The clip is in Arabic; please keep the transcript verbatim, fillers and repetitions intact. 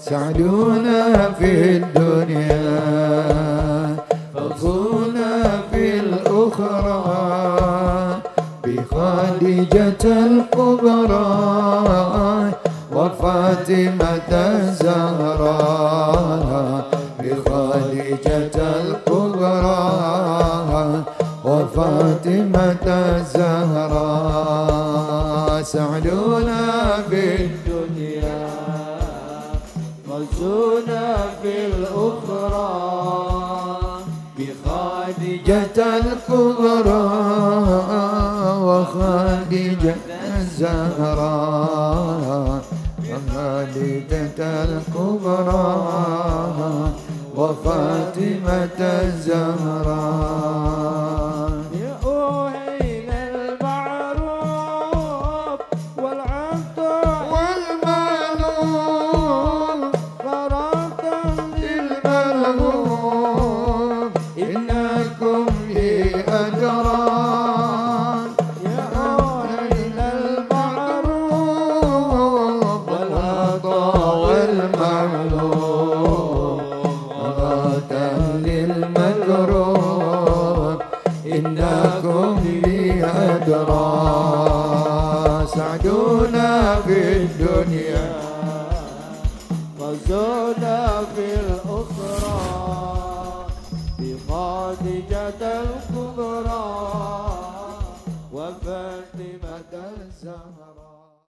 سعدونا في الدنيا فوزونا في الأخرى بخديجة الكبرى وفاطمة الزهراء بخديجة الكبرى وفاطمة الزهراء سعدونا في الدنيا فوزونا في الأخرى بخديجة الكبرى وخديجة الزهراء وخديجة الكبرى وفاطمة الزهراء يا أهيل المعروف والعطاء والمعلوم فرات للملهوف إنكم لي أجران يا أهيل المعروف والعطاء والمعلوم فرات للمكروه إنكم لي أجران سعدونا في الدنيا فزونا في الأخرى بخديجة الكبرى وفاطمة الزهراء.